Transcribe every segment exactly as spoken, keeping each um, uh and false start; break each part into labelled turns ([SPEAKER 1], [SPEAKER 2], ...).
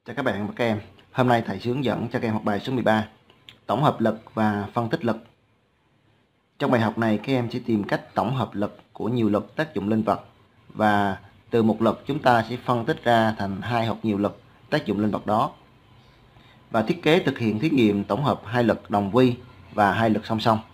[SPEAKER 1] Chào các bạn và các em. Hôm nay thầy sẽ hướng dẫn cho các em học bài số mười ba, tổng hợp lực và phân tích lực. Trong bài học này các em sẽ tìm cách tổng hợp lực của nhiều lực tác dụng lên vật, và từ một lực chúng ta sẽ phân tích ra thành hai hoặc nhiều lực tác dụng lên vật đó, và thiết kế thực hiện thí nghiệm tổng hợp hai lực đồng vi và hai lực song song.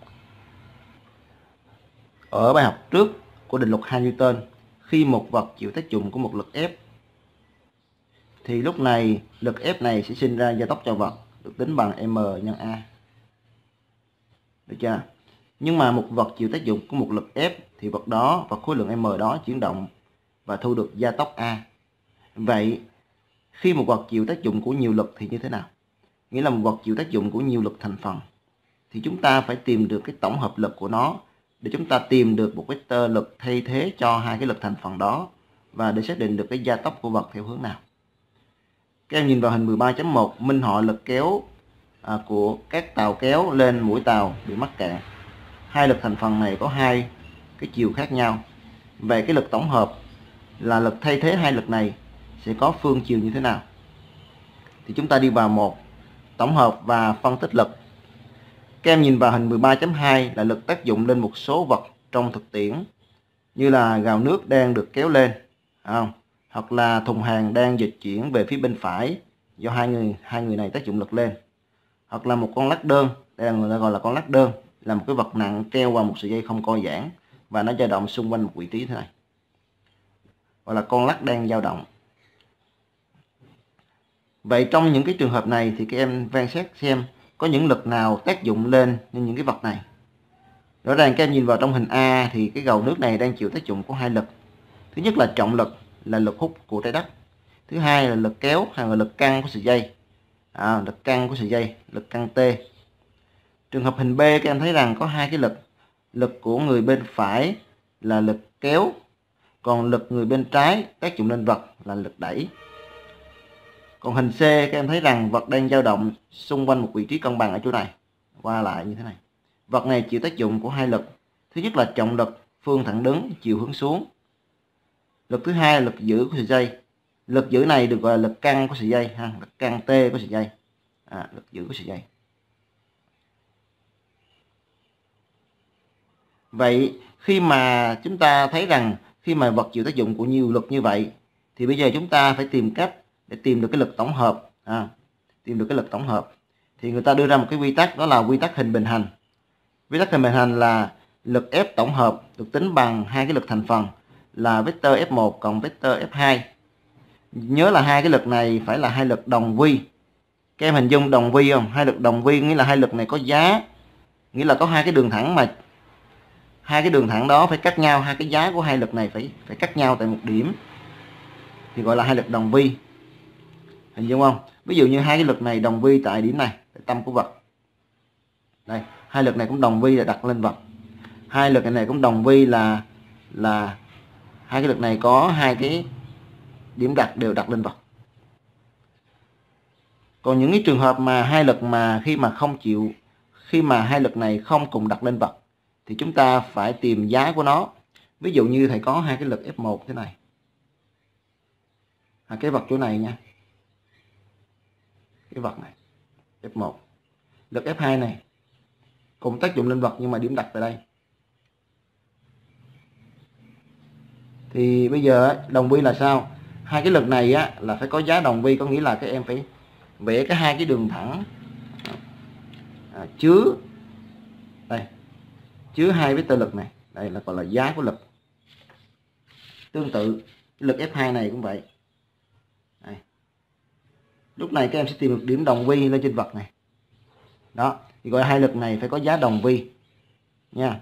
[SPEAKER 1] Ở bài học trước của định luật hai Newton, khi một vật chịu tác dụng của một lực ép thì lúc này lực ép này sẽ sinh ra gia tốc cho vật, được tính bằng m nhân a. Được chưa? Nhưng mà một vật chịu tác dụng của một lực ép thì vật đó và khối lượng m đó chuyển động và thu được gia tốc a. Vậy khi một vật chịu tác dụng của nhiều lực thì như thế nào? Nghĩa là một vật chịu tác dụng của nhiều lực thành phần thì chúng ta phải tìm được cái tổng hợp lực của nó để chúng ta tìm được một vectơ lực thay thế cho hai cái lực thành phần đó, và để xác định được cái gia tốc của vật theo hướng nào. Các em nhìn vào hình mười ba chấm một, minh họa lực kéo à, của các tàu kéo lên mũi tàu bị mắc cạn. Hai lực thành phần này có hai cái chiều khác nhau. Vậy cái lực tổng hợp là lực thay thế hai lực này sẽ có phương chiều như thế nào? Thì chúng ta đi vào một, tổng hợp và phân tích lực. Các em nhìn vào hình mười ba chấm hai là lực tác dụng lên một số vật trong thực tiễn, như là gào nước đang được kéo lên, không? Hoặc là thùng hàng đang dịch chuyển về phía bên phải do hai người hai người này tác dụng lực lên, hoặc là một con lắc đơn, đây là người ta gọi là con lắc đơn, là một cái vật nặng treo qua một sợi dây không co giãn và nó dao động xung quanh một vị trí thế này, gọi là con lắc đang dao động. Vậy trong những cái trường hợp này thì các em quan sát xem có những lực nào tác dụng lên những cái vật này. Rõ ràng các em nhìn vào trong hình A thì cái gầu nước này đang chịu tác dụng của hai lực. Thứ nhất là trọng lực, là lực hút của trái đất. Thứ hai là lực kéo hay là lực căng của sợi dây, à, lực căng của sợi dây, lực căng T. Trường hợp hình B các em thấy rằng có hai cái lực. Lực của người bên phải là lực kéo, còn lực người bên trái tác dụng lên vật là lực đẩy. Còn hình C các em thấy rằng vật đang dao động xung quanh một vị trí cân bằng ở chỗ này, qua lại như thế này. Vật này chịu tác dụng của hai lực. Thứ nhất là trọng lực phương thẳng đứng, chiều hướng xuống. Lực thứ hai là lực giữ của sợi dây. Lực giữ này được gọi là lực căng của sợi dây, ha, lực căng T của sợi dây, à, lực giữ của sợi dây. Vậy khi mà chúng ta thấy rằng khi mà vật chịu tác dụng của nhiều lực như vậy thì bây giờ chúng ta phải tìm cách để tìm được cái lực tổng hợp, à, tìm được cái lực tổng hợp. Thì người ta đưa ra một cái quy tắc, đó là quy tắc hình bình hành. Quy tắc hình bình hành là lực ép tổng hợp được tính bằng hai cái lực thành phần là vectơ ép một cộng vectơ ép hai. Nhớ là hai cái lực này phải là hai lực đồng vi. Các em hình dung đồng vi không? Hai lực đồng vi nghĩa là hai lực này có giá, nghĩa là có hai cái đường thẳng, mà hai cái đường thẳng đó phải cắt nhau, hai cái giá của hai lực này phải phải cắt nhau tại một điểm thì gọi là hai lực đồng vi. Hình dung không? Ví dụ như hai cái lực này đồng vi tại điểm này, tại tâm của vật. Đây, hai lực này cũng đồng vi là đặt lên vật. Hai lực này cũng đồng vi là là hai cái lực này có hai cái điểm đặt đều đặt lên vật. Còn những cái trường hợp mà hai lực mà khi mà không chịu, khi mà hai lực này không cùng đặt lên vật thì chúng ta phải tìm giá của nó. Ví dụ như thầy có hai cái lực ép một thế này, à, cái vật chỗ này nha, cái vật này ép một, lực ép hai này cùng tác dụng lên vật nhưng mà điểm đặt tại đây. Thì bây giờ đồng vi là sao? Hai cái lực này á là phải có giá đồng vi, có nghĩa là các em phải vẽ cái hai cái đường thẳng à, chứa đây, chứa hai vectơ lực này, đây là gọi là giá của lực. Tương tự lực ép hai này cũng vậy. Đây. Lúc này các em sẽ tìm được điểm đồng vi lên trên vật này. Đó, thì gọi hai lực này phải có giá đồng vi nha.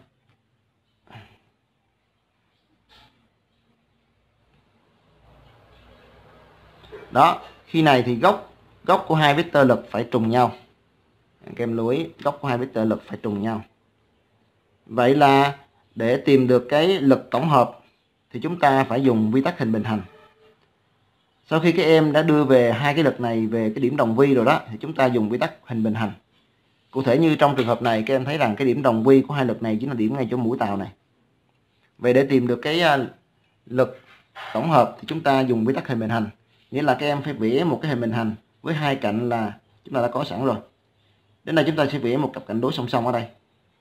[SPEAKER 1] Đó, khi này thì góc góc của hai vectơ lực phải trùng nhau. Các em lưu ý, góc của hai vectơ lực phải trùng nhau. Vậy là để tìm được cái lực tổng hợp thì chúng ta phải dùng quy tắc hình bình hành. Sau khi các em đã đưa về hai cái lực này về cái điểm đồng vi rồi đó thì chúng ta dùng quy tắc hình bình hành. Cụ thể như trong trường hợp này các em thấy rằng cái điểm đồng vi của hai lực này chính là điểm ngay chỗ mũi tàu này. Vậy để tìm được cái lực tổng hợp thì chúng ta dùng quy tắc hình bình hành. Nghĩa là các em phải vẽ một cái hình bình hành với hai cạnh là chúng ta đã có sẵn rồi. Đến đây chúng ta sẽ vẽ một cặp cạnh đối song song ở đây.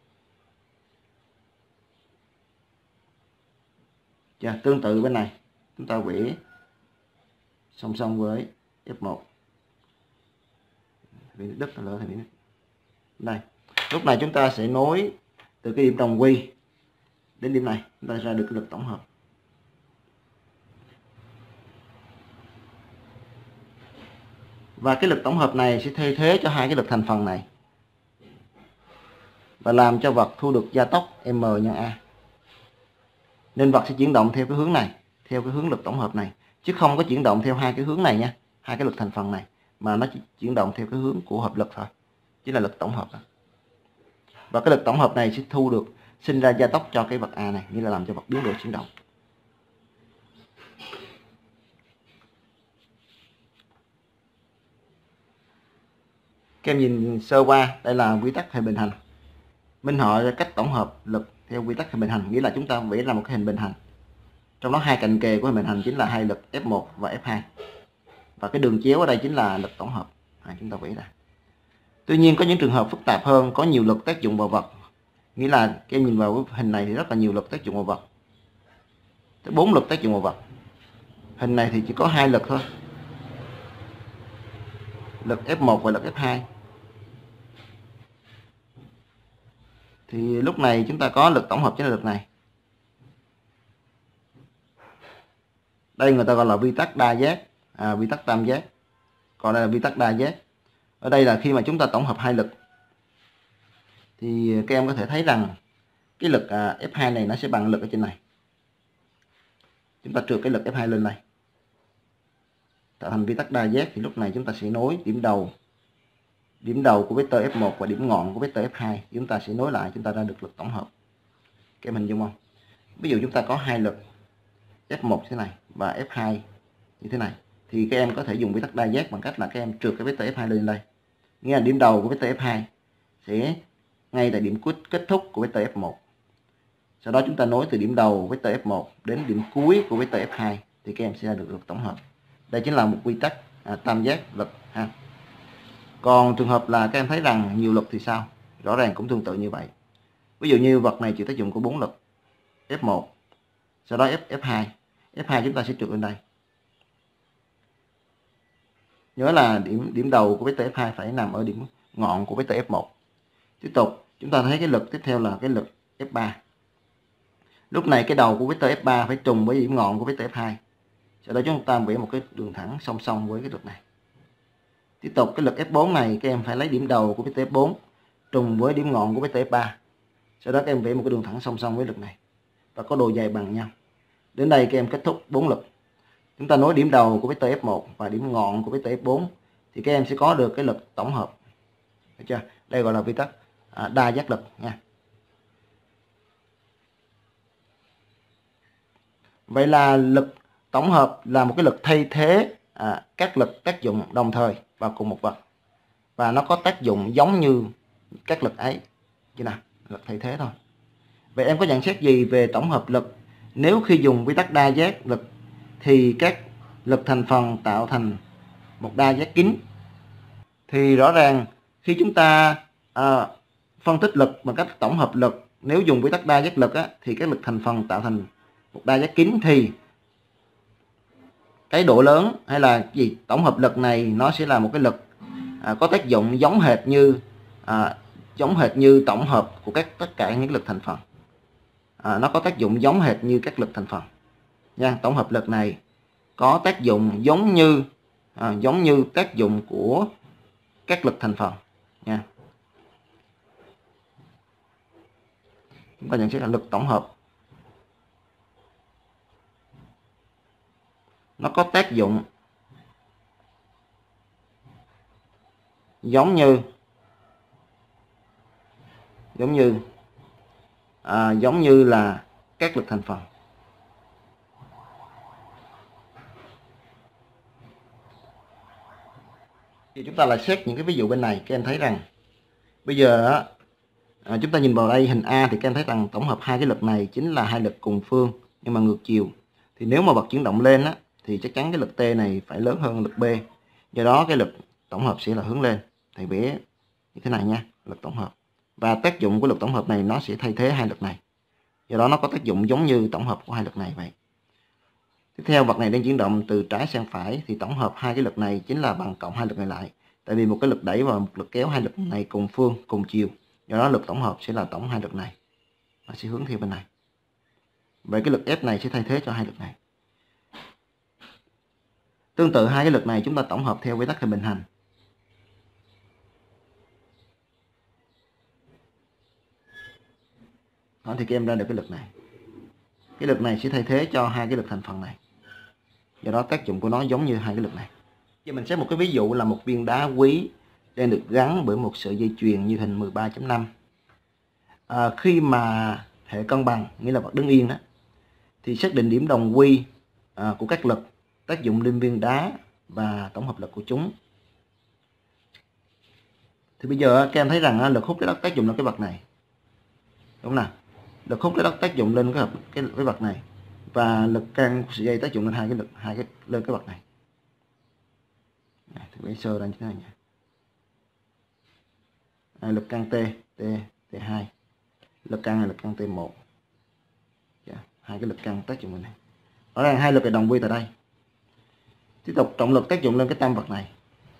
[SPEAKER 1] Và tương tự bên này chúng ta vẽ song song với F một. Đất là lỡ thì đây. Lúc này chúng ta sẽ nối từ cái điểm đồng quy đến điểm này, chúng ta ra được cái lực tổng hợp. Và cái lực tổng hợp này sẽ thay thế cho hai cái lực thành phần này và làm cho vật thu được gia tốc m nhân a. Nên vật sẽ chuyển động theo cái hướng này, theo cái hướng lực tổng hợp này, chứ không có chuyển động theo hai cái hướng này nha, hai cái lực thành phần này, mà nó chỉ chuyển động theo cái hướng của hợp lực thôi, chính là lực tổng hợp đó. Và cái lực tổng hợp này sẽ thu được, sinh ra gia tốc cho cái vật A này, nghĩa là làm cho vật biến đổi chuyển động. Các em nhìn sơ qua, đây là quy tắc hình bình hành. Minh họa ra cách tổng hợp lực theo quy tắc hình bình hành, nghĩa là chúng ta vẽ ra một cái hình bình hành. Trong đó hai cạnh kề của hình bình hành chính là hai lực F một và F hai. Và cái đường chéo ở đây chính là lực tổng hợp. À, chúng ta vẽ ra. Tuy nhiên có những trường hợp phức tạp hơn, có nhiều lực tác dụng vào vật. Nghĩa là các em nhìn vào cái hình này thì rất là nhiều lực tác dụng vào vật. Tới bốn lực tác dụng vào vật. Hình này thì chỉ có hai lực thôi. Lực F một và lực F hai. Thì lúc này chúng ta có lực tổng hợp chính là lực này. Đây người ta gọi là vi tắc đa giác, à, vi tắc tam giác. Còn đây là vi tắc đa giác. Ở đây là khi mà chúng ta tổng hợp hai lực thì các em có thể thấy rằng cái lực à, F hai này nó sẽ bằng lực ở trên này. Chúng ta trượt cái lực F hai lên đây, tạo thành vi tắc đa giác. Thì lúc này chúng ta sẽ nối điểm đầu điểm đầu của vectơ F một và điểm ngọn của vectơ F hai, chúng ta sẽ nối lại, chúng ta ra được lực tổng hợp. Các em hình dung không? Ví dụ chúng ta có hai lực F một thế này và F hai như thế này, thì các em có thể dùng quy tắc đa giác bằng cách là các em trượt cái vectơ F hai lên đây. Nghĩa là điểm đầu của vectơ F hai sẽ ngay tại điểm kết thúc của vectơ F một. Sau đó chúng ta nối từ điểm đầu vectơ F một đến điểm cuối của vectơ F hai thì các em sẽ ra được lực tổng hợp. Đây chính là một quy tắc à, tam giác lực ha. Còn trường hợp là các em thấy rằng nhiều lực thì sao? Rõ ràng cũng tương tự như vậy. Ví dụ như vật này chịu tác dụng của bốn lực F một, sau đó F, F2. F hai chúng ta sẽ trượt lên đây. Nhớ là điểm điểm đầu của vectơ F hai phải nằm ở điểm ngọn của vectơ F một. Tiếp tục, chúng ta thấy cái lực tiếp theo là cái lực F ba. Lúc này cái đầu của vectơ F ba phải trùng với điểm ngọn của vectơ F hai. Sau đó chúng ta vẽ một cái đường thẳng song song với cái lực này. Tiếp tục cái lực F bốn này các em phải lấy điểm đầu của vectơ F bốn trùng với điểm ngọn của vectơ F ba. Sau đó các em vẽ một cái đường thẳng song song với lực này và có độ dài bằng nhau. Đến đây các em kết thúc bốn lực. Chúng ta nối điểm đầu của vectơ F một và điểm ngọn của vectơ F bốn thì các em sẽ có được cái lực tổng hợp. Được chưa? Đây gọi là vi tắc à, đa giác lực nha. Vậy là lực tổng hợp là một cái lực thay thế à, các lực tác dụng đồng thời vào cùng một vật, và nó có tác dụng giống như các lực ấy. Chứ nào, lực thay thế thôi. Vậy em có nhận xét gì về tổng hợp lực nếu khi dùng quy tắc đa giác lực thì các lực thành phần tạo thành một đa giác kính? Thì rõ ràng khi chúng ta à, phân tích lực bằng cách tổng hợp lực, nếu dùng quy tắc đa giác lực á, thì các lực thành phần tạo thành một đa giác kính, thì cái độ lớn hay là gì tổng hợp lực này nó sẽ là một cái lực à, có tác dụng giống hệt như à, giống hệt như tổng hợp của các tất cả những lực thành phần. À, nó có tác dụng giống hệt như các lực thành phần nha. Tổng hợp lực này có tác dụng giống như à, giống như tác dụng của các lực thành phần nha. Chúng ta nhận xét là lực tổng hợp nó có tác dụng giống như giống như à, giống như là các lực thành phần. Thì chúng ta lại xét những cái ví dụ bên này. Các em thấy rằng bây giờ à, chúng ta nhìn vào đây hình A thì các em thấy rằng tổng hợp hai cái lực này chính là hai lực cùng phương nhưng mà ngược chiều. Thì nếu mà vật chuyển động lên á, thì chắc chắn cái lực T này phải lớn hơn lực B. Do đó cái lực tổng hợp sẽ là hướng lên. Thầy vẽ như thế này nha, lực tổng hợp. Và tác dụng của lực tổng hợp này nó sẽ thay thế hai lực này. Do đó nó có tác dụng giống như tổng hợp của hai lực này vậy. Tiếp theo, vật này đang chuyển động từ trái sang phải thì tổng hợp hai cái lực này chính là bằng cộng hai lực này lại. Tại vì một cái lực đẩy và một lực kéo, hai lực này cùng phương, cùng chiều. Do đó lực tổng hợp sẽ là tổng hai lực này. Nó sẽ hướng theo bên này. Vậy cái lực ép này sẽ thay thế cho hai lực này. Tương tự hai cái lực này chúng ta tổng hợp theo quy tắc hình bình hành. Đó thì các em ra được cái lực này. Cái lực này sẽ thay thế cho hai cái lực thành phần này. Do đó tác dụng của nó giống như hai cái lực này. Giờ mình sẽ một cái ví dụ là một viên đá quý đang được gắn bởi một sợi dây chuyền như hình mười ba chấm năm. À, khi mà hệ cân bằng, nghĩa là vật đứng yên đó, thì xác định điểm đồng quy à, của các lực, tác dụng lên viên đá và tổng hợp lực của chúng. Thì bây giờ các em thấy rằng lực hút trái đất tác dụng lên cái vật này, đúng không nào? Lực hút trái đất tác dụng lên cái cái, cái vật này, và lực căng của sợi dây tác dụng lên hai cái lực hai cái lên cái vật này. Này, thì vẽ sơ ra như thế này nha. À, lực căng T, T, T hai. Lực căng là lực căng T một. Yeah, hai cái lực căng tác dụng lên này. Rõ ràng hai lực là đồng quy tại đây. Tiếp tục trọng lực tác dụng lên cái tam vật này.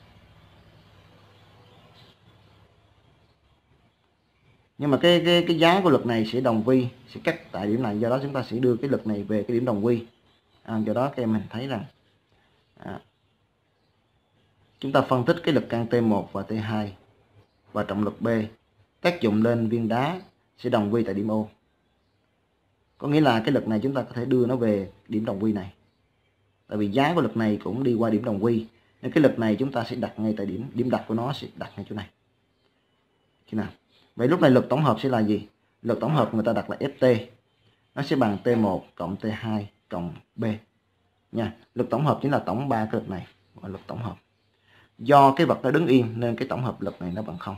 [SPEAKER 1] Nhưng mà cái cái cái giá của lực này sẽ đồng quy, sẽ cắt tại điểm này, do đó chúng ta sẽ đưa cái lực này về cái điểm đồng quy. À, do đó các em mình thấy rằng à, chúng ta phân tích cái lực căng T một và T hai và trọng lực B tác dụng lên viên đá sẽ đồng quy tại điểm O. Có nghĩa là cái lực này chúng ta có thể đưa nó về điểm đồng quy này. Tại vì giá của lực này cũng đi qua điểm đồng quy, nên cái lực này chúng ta sẽ đặt ngay tại điểm điểm đặt của nó sẽ đặt ngay chỗ này. Khi nào? Vậy lúc này lực tổng hợp sẽ là gì? Lực tổng hợp người ta đặt là ép tê. Nó sẽ bằng T một cộng T hai cộng B. Nha. Lực tổng hợp chính là tổng ba cái lực này, gọi là lực tổng hợp. Do cái vật nó đứng yên nên cái tổng hợp lực này nó bằng không.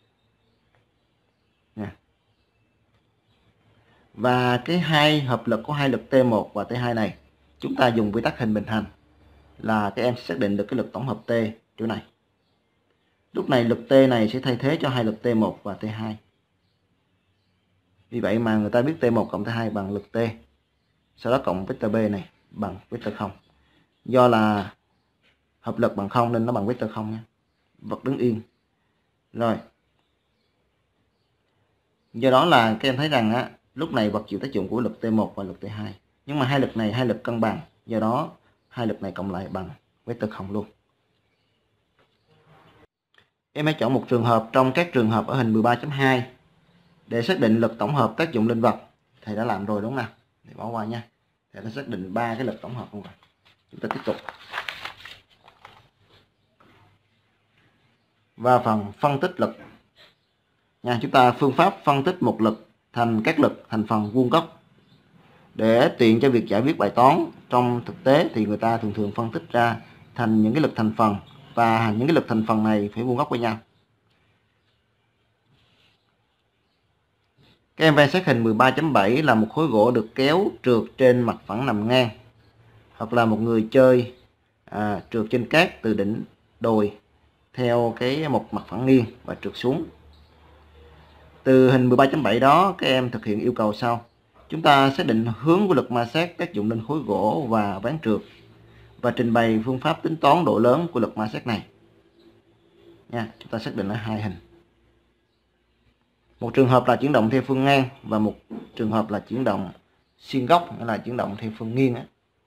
[SPEAKER 1] Nha. Và cái hai hợp lực của hai lực T một và T hai này, chúng ta dùng quy tắc hình bình hành là các em xác định được cái lực tổng hợp T chỗ này. Lúc này lực T này sẽ thay thế cho hai lực T một và T hai. Vì vậy mà người ta biết T một cộng T hai bằng lực T. Sau đó cộng vector B này bằng vector không. Do là hợp lực bằng không nên nó bằng vector không nha. Vật đứng yên. Rồi. Do đó là các em thấy rằng á, lúc này vật chịu tác dụng của lực T một và lực T hai. Nhưng mà hai lực này hai lực cân bằng. Do đó hai lực này cộng lại bằng vector không luôn. Em hãy chọn một trường hợp trong các trường hợp ở hình mười ba chấm hai để xác định lực tổng hợp tác dụng lên vật. Thầy đã làm rồi đúng không nào? Để bỏ qua nha. Thầy đã xác định ba cái lực tổng hợp luôn rồi. Chúng ta tiếp tục. Và phần phân tích lực. Nha, chúng ta phương pháp phân tích một lực thành các lực thành phần vuông góc. Để tiện cho việc giải quyết bài toán trong thực tế thì người ta thường thường phân tích ra thành những cái lực thành phần, và những cái lực thành phần này phải vuông góc với nhau. Các em quan sát hình mười ba chấm bảy là một khối gỗ được kéo trượt trên mặt phẳng nằm ngang, hoặc là một người chơi à, trượt trên cát từ đỉnh đồi theo cái một mặt phẳng nghiêng và trượt xuống. Từ hình mười ba chấm bảy đó các em thực hiện yêu cầu sau. Chúng ta xác định hướng của lực ma sát tác dụng lên khối gỗ và ván trượt, và trình bày phương pháp tính toán độ lớn của lực ma sát này. Nha, chúng ta xác định ở hai hình. Một trường hợp là chuyển động theo phương ngang và một trường hợp là chuyển động xuyên góc, nghĩa là chuyển động theo phương nghiêng.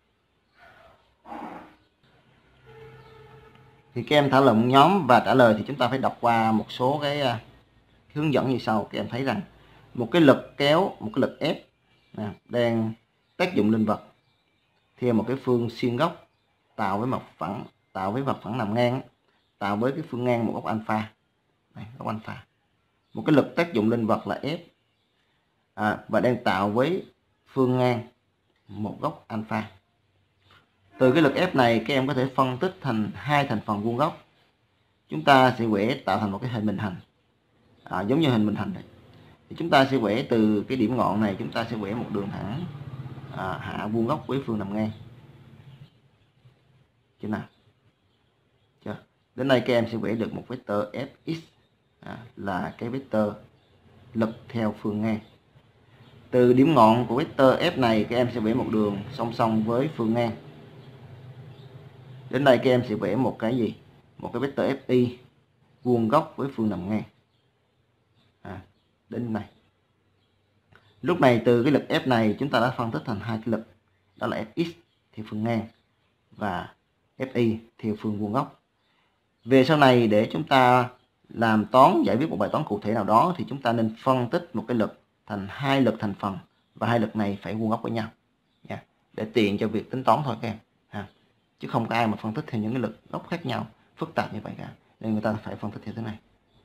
[SPEAKER 1] Thì các em thảo luận nhóm và trả lời thì chúng ta phải đọc qua một số cái, cái hướng dẫn như sau. Các em thấy rằng một cái lực kéo, một cái lực ép đang tác dụng lên vật theo một cái phương xuyên góc, tạo với mặt phẳng, tạo với mặt phẳng nằm ngang, tạo với cái phương ngang một góc alpha. Đây, góc alpha. Một cái lực tác dụng lên vật là F à, và đang tạo với phương ngang một góc alpha. Từ cái lực F này các em có thể phân tích thành hai thành phần vuông góc. Chúng ta sẽ vẽ tạo thành một cái hình bình hành à, giống như hình bình hành này. Thì chúng ta sẽ vẽ từ cái điểm ngọn này, chúng ta sẽ vẽ một đường thẳng à, hạ vuông góc với phương nằm ngang. Chưa nào? Chưa? Đến đây các em sẽ vẽ được một vector Fx à, là cái vector lực theo phương ngang. Từ điểm ngọn của vector F này các em sẽ vẽ một đường song song với phương ngang. Đến đây các em sẽ vẽ một cái gì? Một cái vector Fi vuông góc với phương nằm ngang. À, đến này. Lúc này từ cái lực F này chúng ta đã phân tích thành hai cái lực, đó là Fx theo phương ngang và Fi theo phương vuông góc. Về sau này để chúng ta làm toán, giải quyết một bài toán cụ thể nào đó thì chúng ta nên phân tích một cái lực thành hai lực thành phần và hai lực này phải vuông góc với nhau nha, để tiện cho việc tính toán thôi các em ha. Chứ không có ai mà phân tích theo những cái lực góc khác nhau phức tạp như vậy cả, nên người ta phải phân tích theo thế này.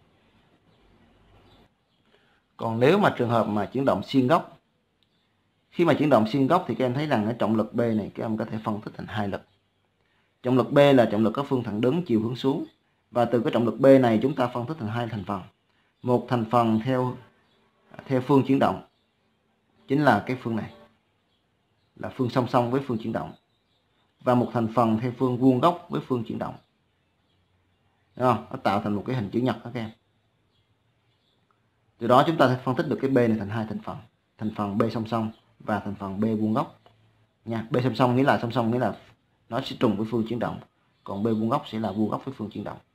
[SPEAKER 1] Còn nếu mà trường hợp mà chuyển động xuyên góc, khi mà chuyển động xuyên góc thì các em thấy rằng cái trọng lực B này các em có thể phân tích thành hai lực. Trọng lực B là trọng lực có phương thẳng đứng chiều hướng xuống, và từ cái trọng lực B này chúng ta phân tích thành hai thành phần. Một thành phần theo theo phương chuyển động chính là cái phương này, là phương song song với phương chuyển động, và một thành phần theo phương vuông góc với phương chuyển động. Đúng không? Nó tạo thành một cái hình chữ nhật đó các em. Từ đó chúng ta sẽ phân tích được cái B này thành hai thành phần, thành phần B song song và thành phần B vuông góc nha. B song song nghĩa là song song nghĩa là nó sẽ trùng với phương chuyển động, còn B vuông góc sẽ là vuông góc với phương chuyển động.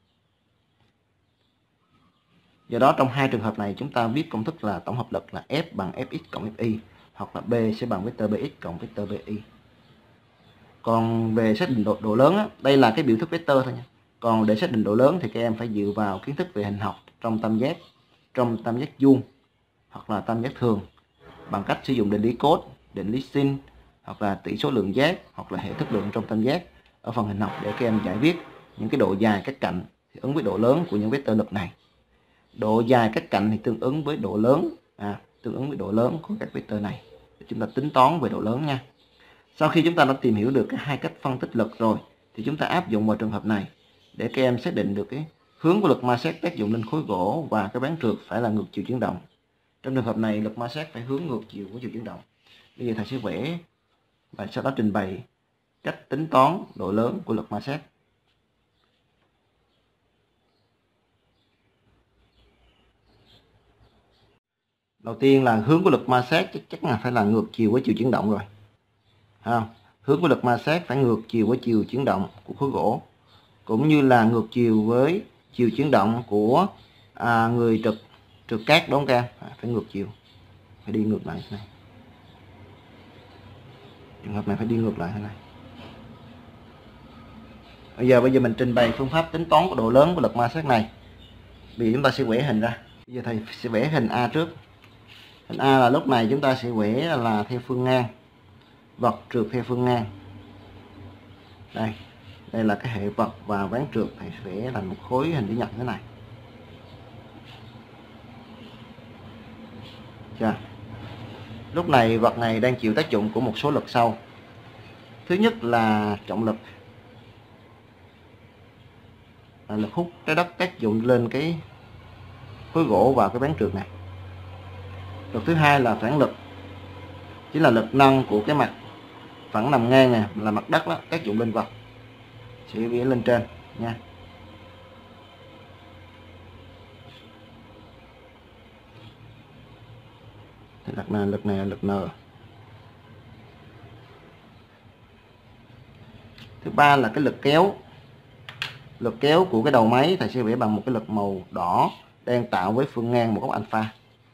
[SPEAKER 1] Do đó trong hai trường hợp này chúng ta viết công thức là tổng hợp lực là F bằng Fx cộng Fi, hoặc là B sẽ bằng vector Bx cộng vector Bi. Còn về xác định độ, độ lớn á, đây là cái biểu thức vector thôi nha. Còn để xác định độ lớn thì các em phải dựa vào kiến thức về hình học trong tam giác, trong tam giác vuông hoặc là tam giác thường, bằng cách sử dụng định lý cos, định lý sin, hoặc là tỷ số lượng giác, hoặc là hệ thức lượng trong tam giác ở phần hình học để các em giải quyết những cái độ dài các cạnh thì ứng với độ lớn của những vector lực này. Độ dài các cạnh thì tương ứng với độ lớn, à, tương ứng với độ lớn của các vector này. Để chúng ta tính toán về độ lớn nha. Sau khi chúng ta đã tìm hiểu được cái hai cách phân tích lực rồi thì chúng ta áp dụng vào trường hợp này để các em xác định được cái hướng của lực ma sát tác dụng lên khối gỗ và cái ván trượt phải là ngược chiều chuyển động. Trong trường hợp này lực ma sát phải hướng ngược chiều của chiều chuyển động. Bây giờ thầy sẽ vẽ và sau đó trình bày cách tính toán độ lớn của lực ma sát. Đầu tiên là hướng của lực ma sát chắc chắn là phải là ngược chiều với chiều chuyển động rồi. À, hướng của lực ma sát phải ngược chiều với chiều chuyển động của khối gỗ, cũng như là ngược chiều với chiều chuyển động của à, người trượt trượt cát, đúng không các em? À, phải ngược chiều, phải đi ngược lại thế này. Trường hợp này phải đi ngược lại thế này. Bây giờ bây giờ mình trình bày phương pháp tính toán của độ lớn của lực ma sát này. Bây giờ chúng ta sẽ vẽ hình ra. Bây giờ thầy sẽ vẽ hình A trước. Hình A là lúc này chúng ta sẽ vẽ là theo phương ngang, vật trượt theo phương ngang. Đây, đây là cái hệ vật và ván trượt, thầy sẽ vẽ thành một khối hình chữ nhật thế này. Chưa? Lúc này vật này đang chịu tác dụng của một số lực sau. Thứ nhất là trọng lực, là lực hút trái đất tác dụng lên cái khối gỗ và cái ván trượt này. Lực thứ hai là phản lực, chính là lực nâng của cái mặt phẳng nằm ngang này, là mặt đất đó, tác dụng lên vật, sẽ vẽ lên trên nha. Thì lực này, lực này là lực N. Thứ ba là cái lực kéo. Lực kéo của cái đầu máy thầy sẽ vẽ bằng một cái lực màu đỏ đang tạo với phương ngang một góc alpha.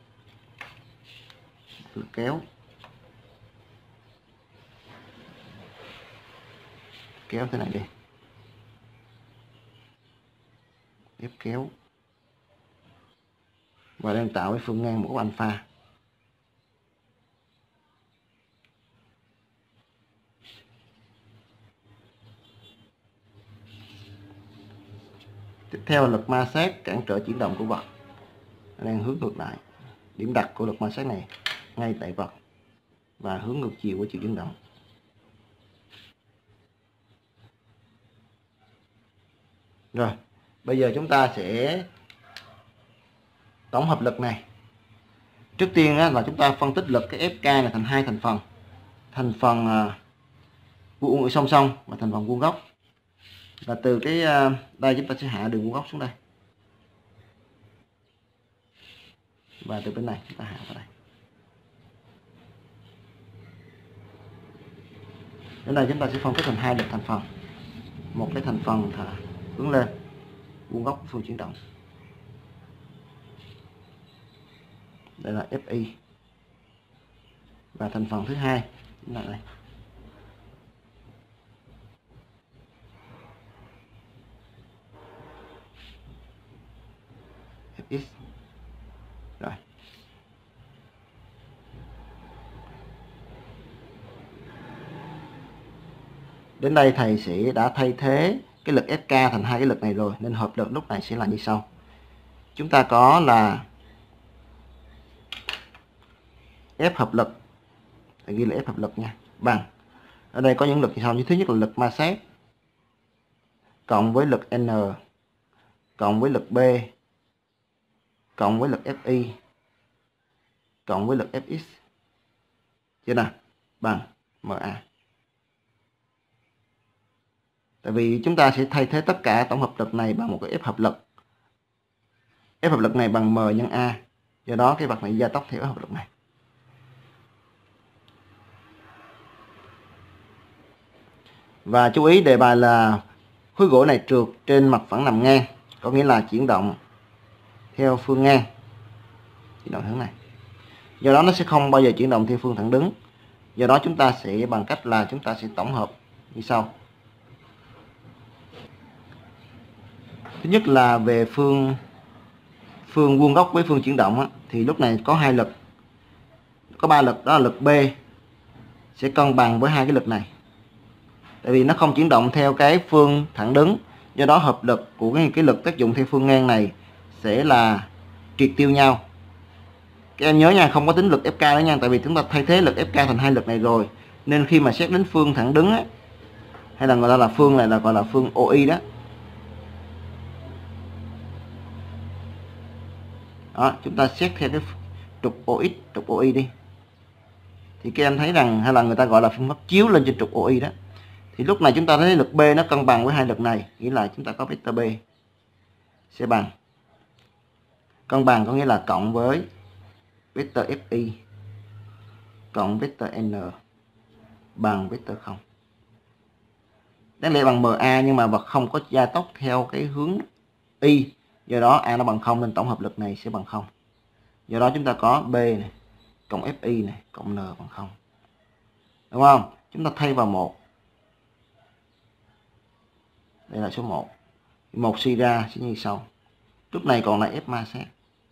[SPEAKER 1] Lực kéo. Kéo thế này đi. Ép kéo. Và đang tạo với phương ngang một góc alpha. Tiếp theo là lực ma sát cản trở chuyển động của vật, đang hướng ngược lại. Điểm đặt của lực ma sát này ngay tại vật và hướng ngược chiều của chiều chuyển động. Rồi, bây giờ chúng ta sẽ tổng hợp lực này. Trước tiên là chúng ta phân tích lực cái ép ca này thành hai thành phần, thành phần vuông song song và thành phần vuông góc. Và từ cái đây chúng ta sẽ hạ đường vuông góc xuống đây. Và từ bên này chúng ta hạ vào đây. Đến đây chúng ta sẽ phân tích thành hai lực thành phần. Một cái thành phần là hướng lên, vuông góc phương chuyển động. Đây là ép i. Và thành phần thứ hai chính là đây. ép ích. Rồi. Đến đây thầy sẽ đã thay thế cái lực ép ca thành hai cái lực này rồi, nên hợp lực lúc này sẽ là như sau. Chúng ta có là F hợp lực, thầy ghi là F hợp lực nha, bằng, ở đây có những lực như sau. Như thứ nhất là lực ma sát cộng với lực N cộng với lực B cộng với lực Fi cộng với lực Fx, chưa nào, bằng ma. Tại vì chúng ta sẽ thay thế tất cả tổng hợp lực này bằng một cái F hợp lực. F hợp lực này bằng m nhân a, do đó cái vật này gia tốc theo F hợp lực này. Và chú ý đề bài là khối gỗ này trượt trên mặt phẳng nằm ngang, có nghĩa là chuyển động theo phương ngang, chuyển động hướng này. Do đó nó sẽ không bao giờ chuyển động theo phương thẳng đứng. Do đó chúng ta sẽ bằng cách là chúng ta sẽ tổng hợp như sau. Thứ nhất là về phương phương vuông góc với phương chuyển động á, thì lúc này có hai lực, có ba lực, đó là lực B sẽ cân bằng với hai cái lực này. Tại vì nó không chuyển động theo cái phương thẳng đứng, do đó hợp lực của cái, cái lực tác dụng theo phương ngang này sẽ là triệt tiêu nhau. Các em nhớ nha, không có tính lực ép ca nữa nha, tại vì chúng ta thay thế lực ép ca thành hai lực này rồi, nên khi mà xét đến phương thẳng đứng á, hay là người ta là phương này là gọi là phương o i đó. Đó, chúng ta xét theo cái trục o ích, trục o i đi. Thì các em thấy rằng, hay là người ta gọi là phương pháp chiếu lên trên trục o i đó. Thì lúc này chúng ta thấy lực B nó cân bằng với hai lực này, nghĩa là chúng ta có vector B sẽ bằng, cân bằng có nghĩa là cộng với vector Fi cộng vector N bằng vector không. Đáng lẽ bằng ma, nhưng mà vật không có gia tốc theo cái hướng y, do đó a nó bằng không, nên tổng hợp lực này sẽ bằng không. Do đó chúng ta có B này cộng Fi này cộng N bằng không. Đúng không? Chúng ta thay vào một. Đây là số một. một suy ra sẽ như sau. Lúc này còn là F ma sát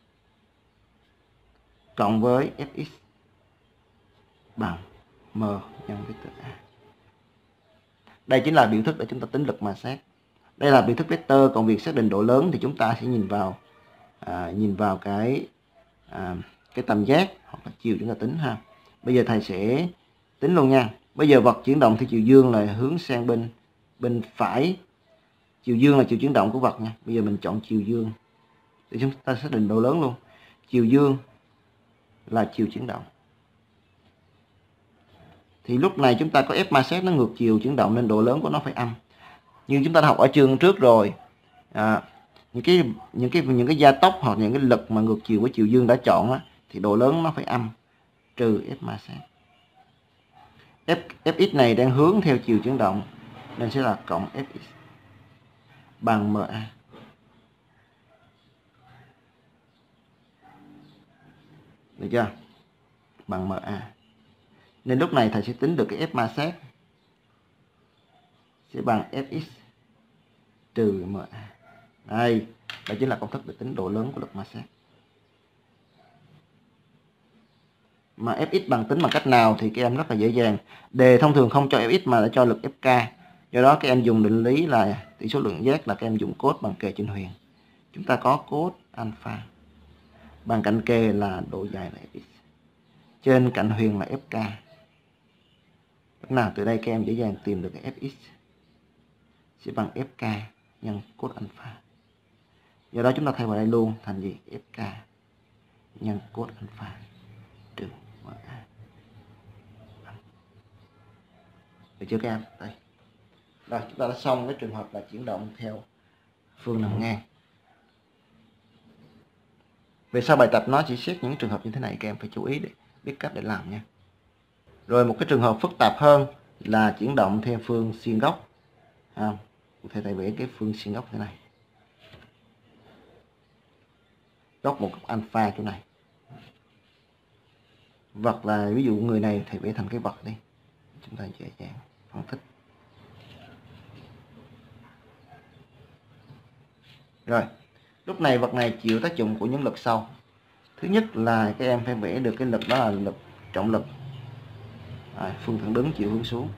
[SPEAKER 1] cộng với Fx bằng m nhân vector a. Đây chính là biểu thức để chúng ta tính lực ma sát. Đây là biểu thức vector, còn việc xác định độ lớn thì chúng ta sẽ nhìn vào à, nhìn vào cái à, cái tam giác hoặc là chiều chúng ta tính ha. Bây giờ thầy sẽ tính luôn nha. Bây giờ vật chuyển động theo chiều dương là hướng sang bên bên phải. Chiều dương là chiều chuyển động của vật nha. Bây giờ mình chọn chiều dương để chúng ta xác định độ lớn luôn. Chiều dương là chiều chuyển động. Thì lúc này chúng ta có F ma sát nó ngược chiều chuyển động, nên độ lớn của nó phải âm. Như chúng ta đã học ở chương trước rồi, à, những cái những cái những cái gia tốc hoặc những cái lực mà ngược chiều với chiều dương đã chọn á, thì độ lớn nó phải âm trừ F ma sát. F, Fx này đang hướng theo chiều chuyển động nên sẽ là cộng Fx bằng ma. Được chưa? Bằng ma. Nên lúc này thầy sẽ tính được cái F ma sát sẽ bằng Fx trừ ma. Đây, đây chính là công thức để tính độ lớn của lực ma sát. Mà Fx bằng tính bằng cách nào thì các em rất là dễ dàng. Đề thông thường không cho Fx mà đã cho lực Fk. Do đó các em dùng định lý là tỷ số lượng giác là các em dùng cos bằng kề trên huyền. Chúng ta có cos alpha bằng cạnh kề là độ dài là Fx, trên cạnh huyền là Fk. Lúc nào từ đây các em dễ dàng tìm được cái Fx sẽ bằng Fk nhân cos alpha. Do đó chúng ta thay vào đây luôn thành gì? Fk nhân cos alpha trừ ma. Được chưa các em? Đây. Rồi chúng ta đã xong cái trường hợp là chuyển động theo phương nằm ngang. Về sau bài tập nó chỉ xét những trường hợp như thế này, các em phải chú ý để biết cách để làm nha. Rồi một cái trường hợp phức tạp hơn là chuyển động theo phương xiên góc. À, có thể thầy vẽ cái phương xiên góc thế này. Góc một góc alpha chỗ này. Vật là ví dụ người này thầy vẽ thành cái vật đi. Chúng ta dễ dàng phân tích. Rồi, lúc này vật này chịu tác dụng của những lực sau. Thứ nhất là các em phải vẽ được cái lực đó là lực trọng lực. À, phương thẳng đứng chịu hướng xuống.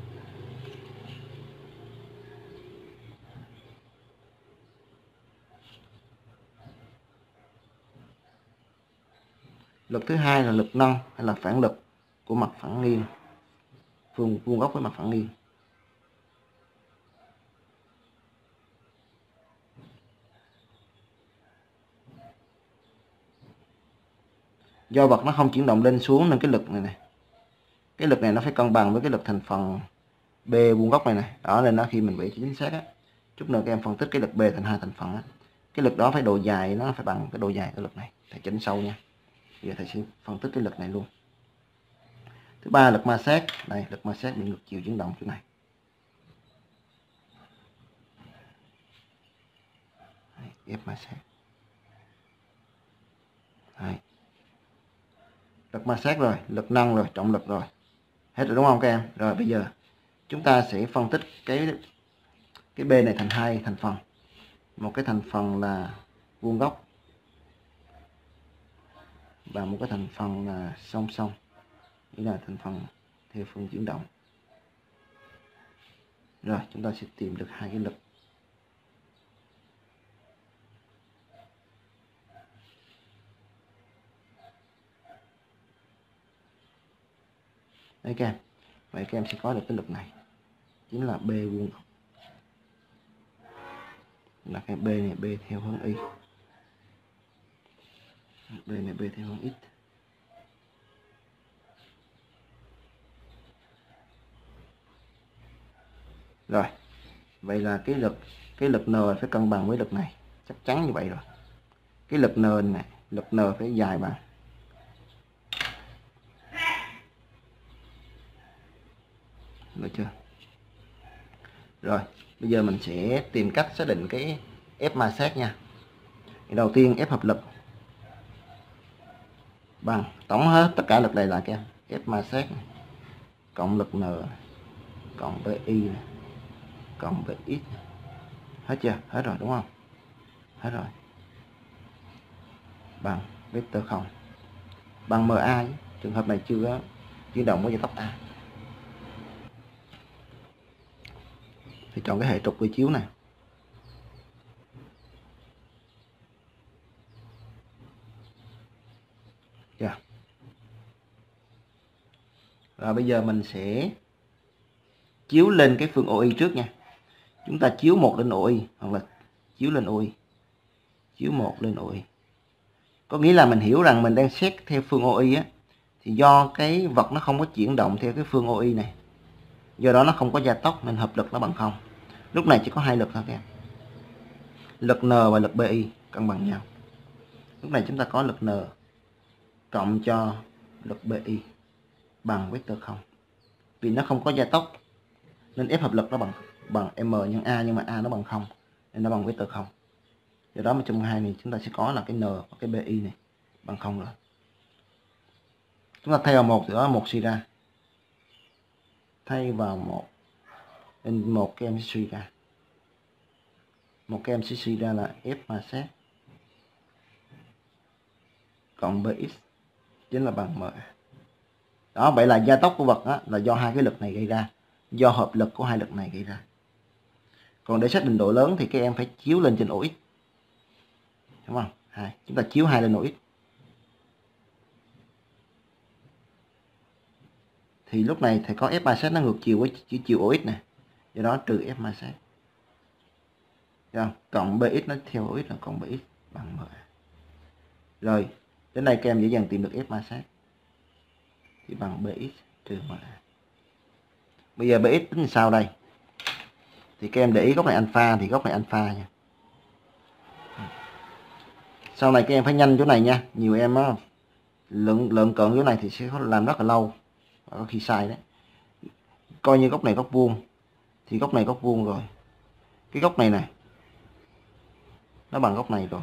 [SPEAKER 1] Lực thứ hai là lực nâng hay là phản lực của mặt phẳng nghiêng. Phương vuông góc với mặt phẳng nghiêng. Do vật nó không chuyển động lên xuống nên cái lực này này, cái lực này nó phải cân bằng với cái lực thành phần B vuông góc này này. Đó nên nó khi mình vẽ chính xác á, chút nữa các em phân tích cái lực B thành hai thành phần á, cái lực đó phải độ dài nó phải bằng cái độ dài của lực này. Thầy chỉnh sâu nha. Bây giờ thầy sẽ phân tích cái lực này luôn. Thứ ba lực ma sát, đây lực ma sát bị ngược chiều chuyển động chỗ này. Đây, ép ma sát. Đây. Lực ma sát rồi, lực nâng rồi, trọng lực rồi. Hết rồi đúng không các em? Rồi bây giờ chúng ta sẽ phân tích cái cái B này thành hai thành phần. Một cái thành phần là vuông góc và một cái thành phần là song song. Nghĩa là thành phần theo phương chuyển động. Rồi chúng ta sẽ tìm được hai cái lực. Đấy các em. Vậy các em sẽ có được cái lực này. Chính là B vuông góc. Là cái B này B theo hướng Y. B này B theo hướng X. Rồi. Vậy là cái lực cái lực N phải cân bằng với lực này. Chắc chắn như vậy rồi. Cái lực N này, lực N phải dài bằng. Được chưa? Rồi, bây giờ mình sẽ tìm cách xác định cái ép ma sát nha. Đầu tiên ép hợp lực bằng tổng hết tất cả lực này là các em, ép ma sát này, cộng lực N cộng với Y này, cộng với X. Hết chưa? Hết rồi đúng không? Hết rồi. Bằng vectơ không. Bằng em a. Trường hợp này chưa có chuyển động với gia tốc A. Thì chọn cái hệ trục quy chiếu này. Yeah. Rồi bây giờ mình sẽ chiếu lên cái phương o i trước nha. Chúng ta chiếu một lên o i hoặc là chiếu lên o i. Chiếu một lên o i. Có nghĩa là mình hiểu rằng mình đang xét theo phương o i á, thì do cái vật nó không có chuyển động theo cái phương o i này. Do đó nó không có gia tốc nên hợp lực nó bằng không. Lúc này chỉ có hai lực thôi các em. Lực N và lực bi cân bằng nhau. Lúc này chúng ta có lực N cộng cho lực bi bằng vectơ không. Vì nó không có gia tốc nên F hợp lực nó bằng bằng M nhân A, nhưng mà A nó bằng không nên nó bằng vectơ không. Do đó mà trong hai này chúng ta sẽ có là cái N và cái bi này bằng không rồi. Chúng ta thay vào một thì đó là một suy ra. Thay vào một nên một cái em sẽ suy ra. Một cái em sẽ suy ra là F ma sát cộng bx chính là bằng M. Đó, vậy là gia tốc của vật đó, là do hai cái lực này gây ra, do hợp lực của hai lực này gây ra. Còn để xác định độ lớn thì các em phải chiếu lên trên o x. Đúng không? Hai. Chúng ta chiếu hai lên o x. Thì lúc này thì có F ma sát nó ngược chiều với chiều, chiều o x này. Do đó trừ F ma sát. Không? Cộng bx nó theo o x là cộng bx bằng M. Rồi, đến đây các em dễ dàng tìm được F ma sát. Thì bằng bx trừ M. Bây giờ bx tính sao đây? Thì các em để ý góc này alpha thì góc này alpha nha. Sau này các em phải nhanh chỗ này nha. Nhiều em á lợn lợn cận chỗ này thì sẽ làm rất là lâu, và có khi sai đấy. Coi như góc này góc vuông thì góc này góc vuông rồi, cái góc này này nó bằng góc này rồi,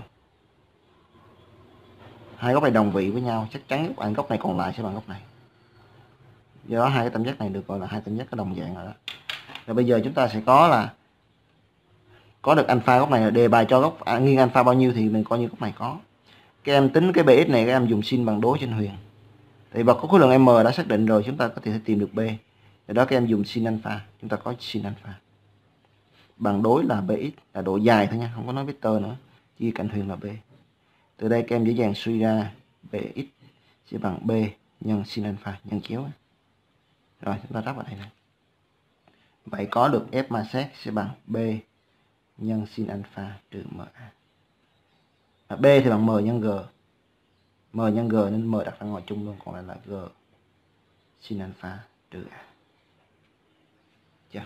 [SPEAKER 1] hai góc này đồng vị với nhau, chắc chắn góc, góc này còn lại sẽ bằng góc này. Do đó hai cái tam giác này được gọi là hai tam giác có đồng dạng rồi đó. Rồi bây giờ chúng ta sẽ có là có được alpha góc này, là đề bài cho góc à, nghiêng alpha bao nhiêu thì mình coi như góc này có. Các em tính cái bx này các em dùng sin bằng đối trên huyền. Thì vật có khối lượng m đã xác định rồi, chúng ta có thể tìm được b. Từ đó các em dùng sin alpha, chúng ta có sin alpha bằng đối là bx là độ dài thôi nha, không có nói vector nữa, chia cạnh huyền là b. Từ đây các em dễ dàng suy ra bx sẽ bằng b nhân sin alpha nhân chéo. Rồi chúng ta đáp vào đây này. Vậy có được f ma sát sẽ bằng b nhân sin alpha trừ ma. À, b thì bằng m nhân g. M nhân g nên m đặt ra ngoài chung luôn, còn lại là g sin alpha trừ a. Chưa?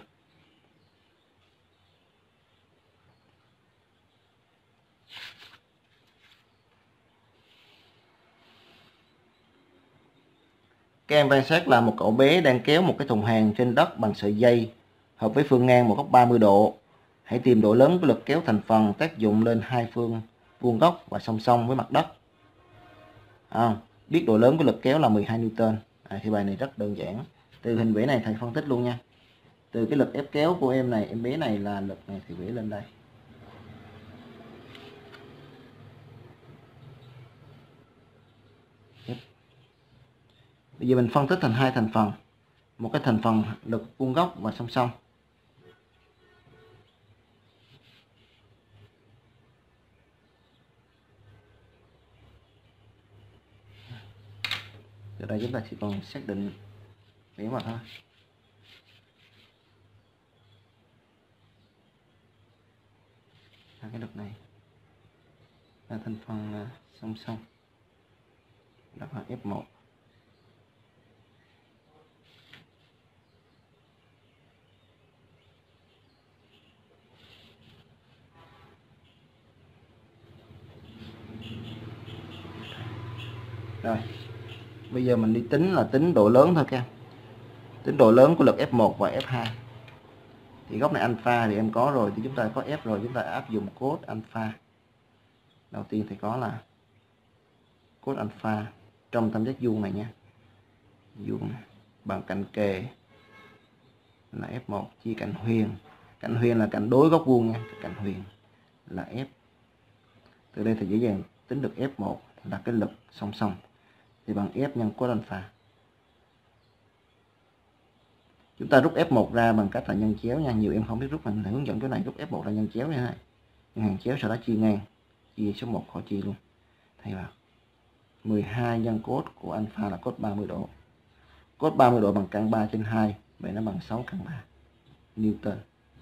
[SPEAKER 1] Các em quan sát là một cậu bé đang kéo một cái thùng hàng trên đất bằng sợi dây hợp với phương ngang một góc ba mươi độ. Hãy tìm độ lớn của lực kéo thành phần tác dụng lên hai phương vuông góc và song song với mặt đất. À, biết độ lớn của lực kéo là mười hai Newton. À, thì bài này rất đơn giản. Từ hình vẽ này thầy phân tích luôn nha. Từ cái lực ép kéo của em này, em bé này là lực này thì vẽ lên đây. Bây giờ mình phân tích thành hai thành phần. Một cái thành phần lực vuông góc và song song. Từ đây chúng ta chỉ còn xác định vẽ mặt thôi. À, cái lực này là thành phần song song, đó là ép một. Rồi, bây giờ mình đi tính là tính độ lớn thôi các em. Tính độ lớn của lực ép một và ép hai. Thì góc này alpha thì em có rồi, thì chúng ta có F rồi, chúng ta áp dụng cos alpha. Đầu tiên thì có là cos alpha trong tam giác vuông này nha. Vuông bằng cạnh kề là ép một chia cạnh huyền. Cạnh huyền là cạnh đối góc vuông nha, cạnh huyền là F. Từ đây thì dễ dàng tính được ép một là cái lực song song thì bằng F nhân cos alpha. Chúng ta rút ép một ra bằng cách là nhân chéo nha. Nhiều em không biết rút, mình hướng dẫn chỗ này rút ép một ra nhân chéo như thế này. Nhân hàng chéo sau đó chia ngang, chia số một khỏi chia luôn. Thay vào mười hai nhân cos của alpha là cos ba mươi độ. Cos ba mươi độ bằng căn ba trên hai, vậy nó bằng sáu căn ba Newton.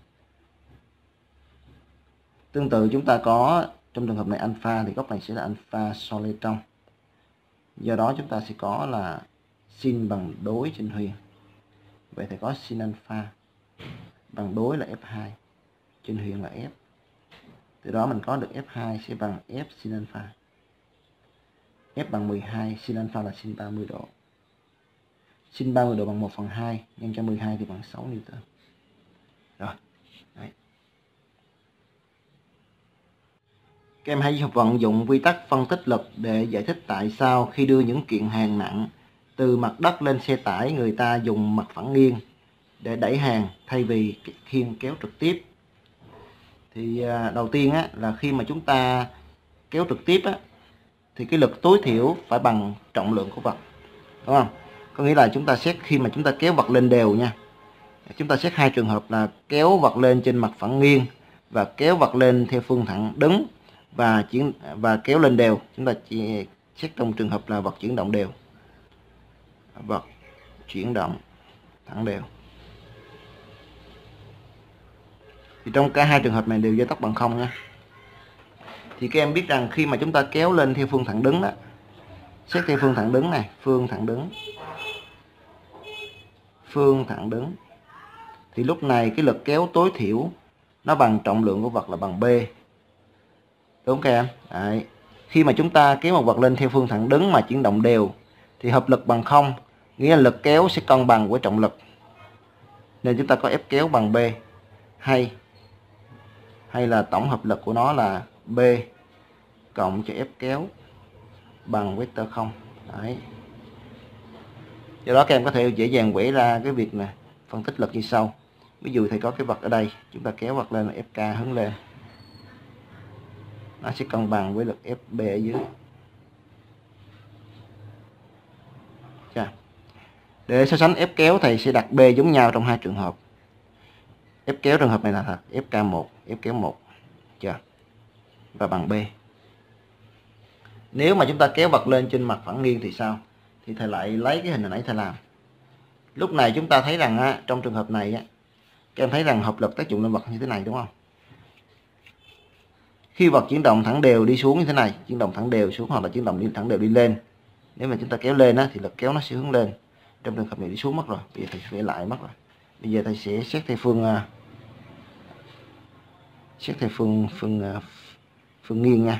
[SPEAKER 1] Tương tự chúng ta có trong trường hợp này alpha thì góc này sẽ là alpha so lê trong. Do đó chúng ta sẽ có là sin bằng đối trên huyền. Vậy thì có sin alpha bằng đối là ép hai, trên huyền là F. Từ đó mình có được ép hai sẽ bằng F sin alpha. F bằng mười hai, sin alpha là sin ba mươi độ. Sin ba mươi độ bằng một phần hai, nhân cho mười hai thì bằng sáu Newton. Rồi. Đấy. Các em hãy vận dụng quy tắc phân tích lực để giải thích tại sao khi đưa những kiện hàng nặng từ mặt đất lên xe tải, người ta dùng mặt phẳng nghiêng để đẩy hàng thay vì khiêng kéo trực tiếp. Thì đầu tiên á, là khi mà chúng ta kéo trực tiếp á, thì cái lực tối thiểu phải bằng trọng lượng của vật, đúng không? Có nghĩa là chúng ta xét khi mà chúng ta kéo vật lên đều nha. Chúng ta xét hai trường hợp là kéo vật lên trên mặt phẳng nghiêng và kéo vật lên theo phương thẳng đứng và chuyển và kéo lên đều. Chúng ta chỉ xét trong trường hợp là vật chuyển động đều. Vật chuyển động thẳng đều. Thì trong cả hai trường hợp này đều gia tốc bằng không nha. Thì các em biết rằng khi mà chúng ta kéo lên theo phương thẳng đứng đó, xét theo phương thẳng đứng này, phương thẳng đứng, phương thẳng đứng, thì lúc này cái lực kéo tối thiểu nó bằng trọng lượng của vật là bằng B. Đúng các em? Đấy. Khi mà chúng ta kéo một vật lên theo phương thẳng đứng mà chuyển động đều thì hợp lực bằng không, nghĩa là lực kéo sẽ cân bằng với trọng lực. Nên chúng ta có F kéo bằng B, hay hay là tổng hợp lực của nó là B cộng cho F kéo bằng vectơ không. Đấy. Do đó các em có thể dễ dàng vẽ ra cái việc này, phân tích lực như sau. Ví dụ thầy có cái vật ở đây, chúng ta kéo vật lên là Fk hướng lên, nó sẽ cân bằng với lực Fb ở dưới. Chà. Để so sánh F kéo thầy sẽ đặt B giống nhau trong hai trường hợp. F kéo trường hợp này là thật, Fk một, F kéo một. Chà. Và bằng B. Nếu mà chúng ta kéo vật lên trên mặt phẳng nghiêng thì sao? Thì thầy lại lấy cái hình hồi nãy thầy làm. Lúc này chúng ta thấy rằng á, trong trường hợp này á, các em thấy rằng hợp lực tác dụng lên vật như thế này đúng không? Khi vật chuyển động thẳng đều đi xuống như thế này, chuyển động thẳng đều xuống hoặc là chuyển động đi thẳng đều đi lên. Nếu mà chúng ta kéo lên á, thì lực kéo nó sẽ hướng lên. Trong trường hợp này đi xuống mất rồi, bây giờ thầy sẽ vẽ lại mất rồi. Bây giờ thầy sẽ xét theo phương uh, xét theo phương phương uh, phương nghiêng nha.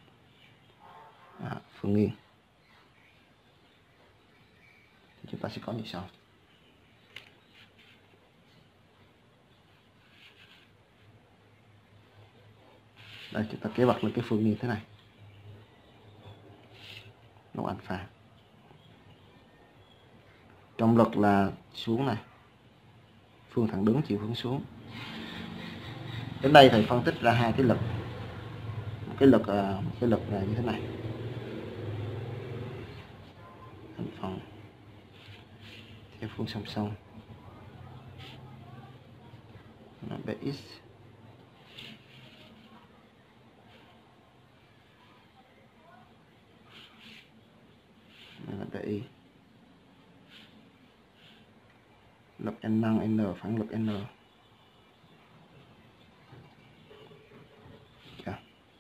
[SPEAKER 1] À, phương nghiêng. Thì chúng ta sẽ có như sau. Đây, chúng ta kéo vật lên cái phương nghiêng thế này. Nó alpha. Trọng lực là xuống này. Phương thẳng đứng chiều hướng xuống. Đến đây thầy phân tích ra hai cái lực. Một cái lực một cái lực là như thế này. Thành phần theo phương song song. Nó bx. Đây là bi. Lực n nâng n phản lực n. Dạ.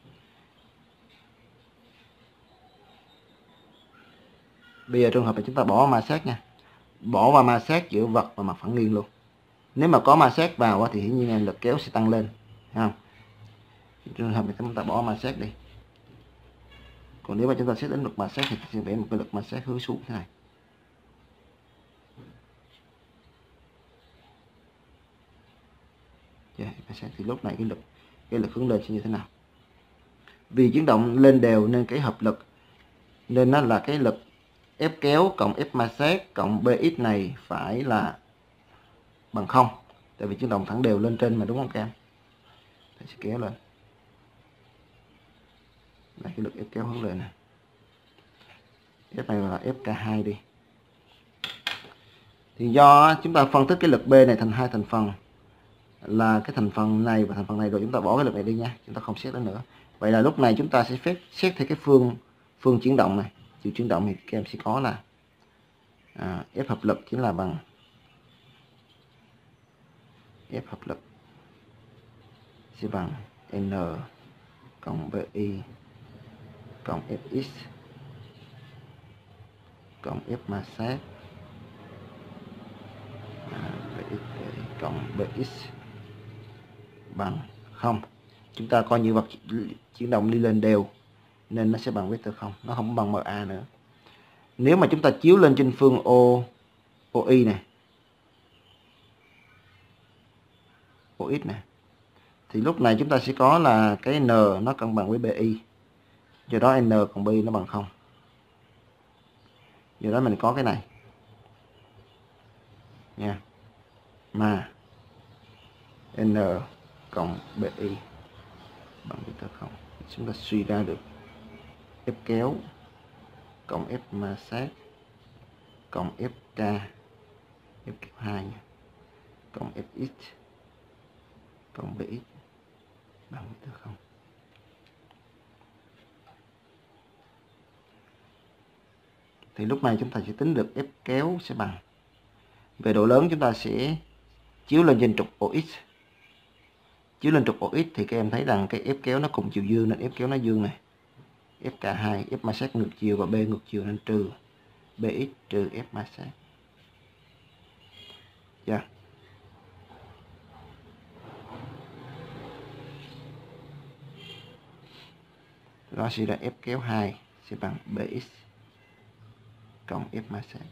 [SPEAKER 1] Bây giờ trường hợp này chúng ta bỏ ma sát nha. Bỏ vào ma sát giữa vật và mặt phẳng nghiêng luôn. Nếu mà có ma sát vào thì hiển nhiên lực kéo sẽ tăng lên, thấy không? Trường hợp này chúng ta bỏ ma sát đi. Còn nếu mà chúng ta xét đến lực ma sát thì sẽ vẽ một cái lực ma sát hướng xuống thế này. Yeah, thì lúc này cái lực cái lực hướng lên sẽ như thế nào? Vì chuyển động lên đều nên cái hợp lực nên nó là cái lực F kéo cộng F ma sát cộng Bx này phải là bằng không. Tại vì chuyển động thẳng đều lên trên mà, đúng không các em? Thầy sẽ kéo lên. Đây, cái lực F kéo hướng lên này. F này là F K hai đi. Thì do chúng ta phân tích cái lực B này thành hai thành phần, là cái thành phần này và thành phần này, rồi chúng ta bỏ cái lực này đi nha, chúng ta không xét đến nữa. Vậy là lúc này chúng ta sẽ phép xét theo cái phương phương chuyển động này. Chiều chuyển động thì các em sẽ có là à, F hợp lực chính là bằng F hợp lực sẽ bằng N cộng Bi cộng Fx cộng F ma sát à, Bx cộng Bx bằng không. Chúng ta coi như vật chuyển động đi lên đều nên nó sẽ bằng vectơ không, nó không bằng ma nữa. Nếu mà chúng ta chiếu lên trên phương O OI này, OX này, thì lúc này chúng ta sẽ có là cái N nó cân bằng với Bi. Do đó N cộng Bi nó bằng không. Do đó mình có cái này nha, mà N cộng Bi bằng vectơ không. Chúng ta suy ra được F kéo cộng F ma sát cộng Fk F kéo hai nha, cộng Fx cộng Bx bằng vectơ không. Thì lúc này chúng ta sẽ tính được F kéo sẽ bằng, về độ lớn chúng ta sẽ chiếu lên trên trục O X. Chiếu lên trục O X thì các em thấy rằng cái F kéo nó cùng chiều dương nên F kéo nó dương này. F K hai, F ma sát ngược chiều và B ngược chiều nên trừ Bx trừ F ma sát. Yeah. Đó sẽ là F kéo hai sẽ bằng Bx cộng F ma sát.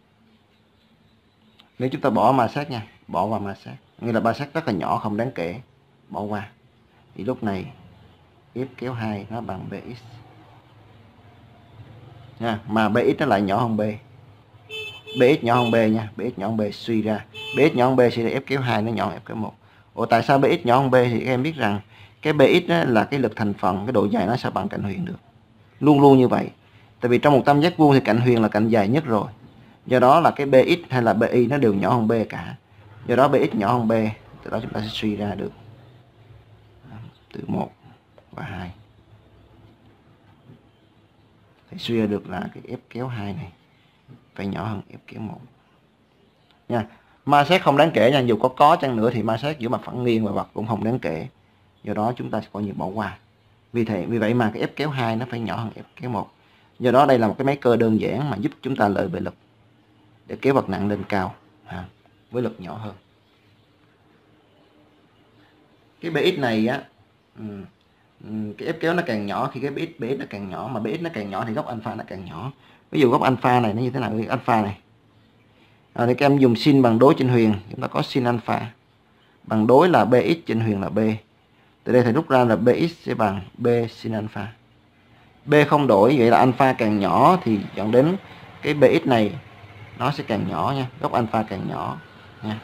[SPEAKER 1] Nếu chúng ta bỏ ma sát nha, bỏ qua ma sát, nghĩa là ma sát rất là nhỏ không đáng kể, bỏ qua, thì lúc này F kéo hai nó bằng Bx nha, mà Bx nó lại nhỏ hơn B. Bx nhỏ hơn B nha, Bx nhỏ hơn B, suy ra Bx nhỏ hơn B sẽ là F kéo hai nó nhỏ hơn F kéo một. Ủa tại sao Bx nhỏ hơn B? Thì các em biết rằng cái Bx đó là cái lực thành phần, cái độ dài nó sẽ bằng cạnh huyền được, luôn luôn như vậy. Tại vì trong một tam giác vuông thì cạnh huyền là cạnh dài nhất rồi, do đó là cái Bx hay là Bi nó đều nhỏ hơn B cả, do đó Bx nhỏ hơn B, từ đó chúng ta sẽ suy ra được từ một và hai, thì suy ra được là cái F kéo hai này phải nhỏ hơn F kéo một nha. Ma sát không đáng kể nha, dù có có chăng nữa thì ma sát giữa mặt phẳng nghiêng và vật cũng không đáng kể, do đó chúng ta sẽ coi như bỏ qua. Vì thế vì vậy mà cái F kéo hai nó phải nhỏ hơn F kéo một, do đó đây là một cái máy cơ đơn giản mà giúp chúng ta lợi về lực để kéo vật nặng lên cao ha, với lực nhỏ hơn. Cái Bx này á, cái F kéo nó càng nhỏ khi cái Bx Bx nó càng nhỏ, mà Bx nó càng nhỏ thì góc alpha nó càng nhỏ. Ví dụ góc alpha này nó như thế nào? Alpha này à, thì các em dùng sin bằng đối trên huyền, chúng ta có sin alpha bằng đối là Bx trên huyền là B. Từ đây thầy rút ra là Bx sẽ bằng B sin alpha. B không đổi, vậy là alpha càng nhỏ thì dẫn đến cái Bx này nó sẽ càng nhỏ nha, góc alpha càng nhỏ nha.